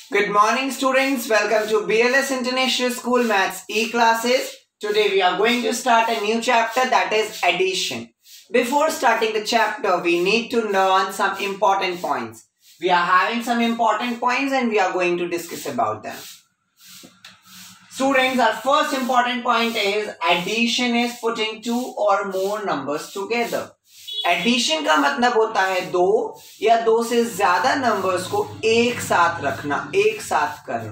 Good morning students, welcome to BLS International School Maths E-classes. Today we are going to start a new chapter, that is addition. Before starting the chapter, we need to learn some important points. We are having some important points and we are going to discuss about them. Students, our first important point is addition is putting two or more numbers together. Addition का मतलब होता है दो या दो से ज्यादा numbers को एक साथ रखना, एक साथ करना.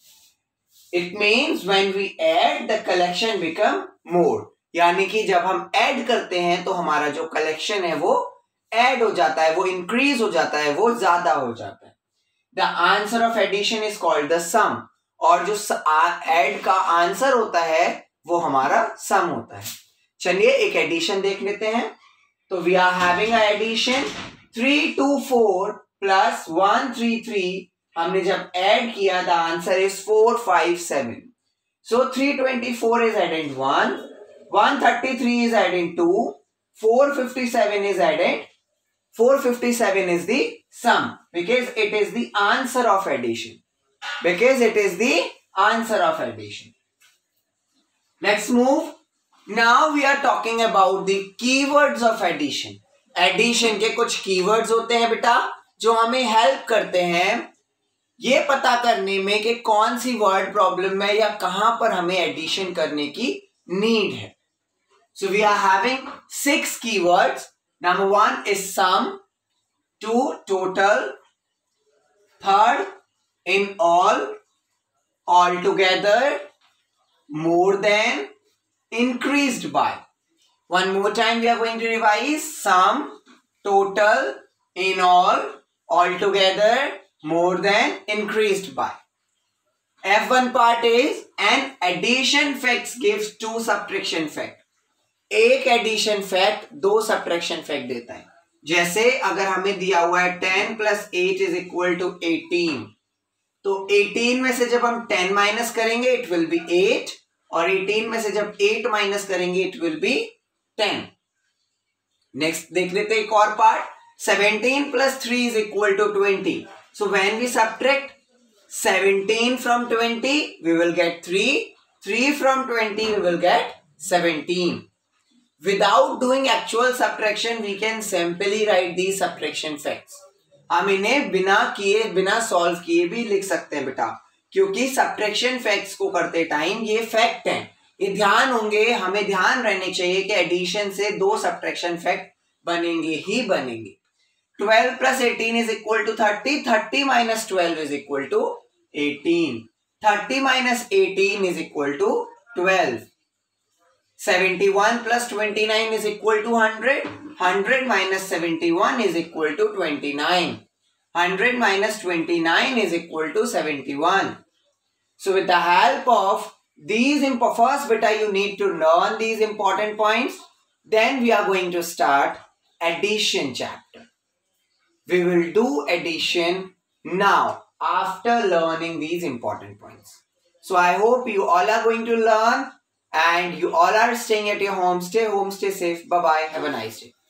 It means when we add the collection become more, यानी कि जब हम ऐड करते हैं तो हमारा जो कलेक्शन है वो ऐड हो जाता है, वो इंक्रीज हो जाता है, वो ज्यादा हो जाता है. The answer of addition is called the sum, और जो ऐड का आंसर होता है वो हमारा सम होता है. चलिए एक एडिशन देख लेते हैं. तो we are having a addition 324 plus 133. हमने जब ऐड किया the answer is 457. So 324 is added 1, 133 is added 2, 457 is added. 457 is the sum because it is the answer of addition. Because it is the answer of addition. Let's move. Now we are talking about the keywords of addition. Addition के कुछ keywords होते हैं बेटा जो हमें help करते हैं ये पता करने में कि कौन सी word problem है या कहां पर हमें addition करने की need है. So we are having 6 keywords. Number 1 is sum, 2 total, 3rd in all together, more than, increased by. One more time we are going to revise: sum, total, in all together, more than, increased by. F1 part is an addition fact gives 2 subtraction fact. एक addition fact 2 subtraction fact देता है. जैसे अगर हमें दिया हुआ है 10 plus 8 is equal to 18, तो 18 में से जब हम 10 माइनस करेंगे it will be 8, और 18 में से जब 8 माइनस करेंगे इट विल बी 10. नेक्स्ट देख लेते हैं एक और part. 17 plus 3 is equal to 20. So when we subtract 17 from 20 we will get 3. 3 from 20 we will get 17. Without doing actual subtraction we can simply write these subtraction facts. हम इन्हें बिना solve किए भी लिख सकते हैं बेटा, क्योंकि सब्ट्रैक्शन फैक्ट्स को करते टाइम ये फैक्ट हैं, ये ध्यान होंगे, हमें ध्यान रहने चाहिए कि एडिशन से 2 सब्ट्रैक्शन फैक्ट बनेंगे ही बनेंगे. 12 plus 18 is equal to 30. 30 minus 12 is equal to 18. 30 minus 18 is equal to 12. 71 plus 29 is equal to 100. 100 minus 71 is equal to 29. 100 minus 29 is equal to 71. So with the help of these, first beta you need to learn these important points. Then we are going to start addition chapter. We will do addition now after learning these important points. So I hope you all are going to learn and you all are staying at your home. Stay home, stay safe. Bye bye. Have a nice day.